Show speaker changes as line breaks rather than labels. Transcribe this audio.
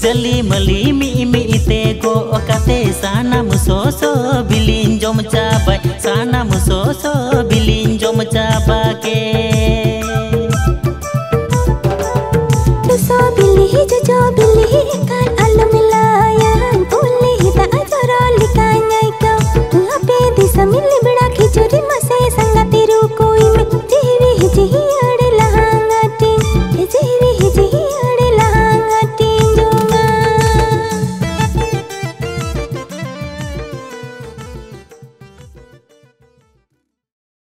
Dali mali mi te go okate sana musoso bilin jom cabai sana musoso bilin jom cabake
dosa bilih jojo bilih kan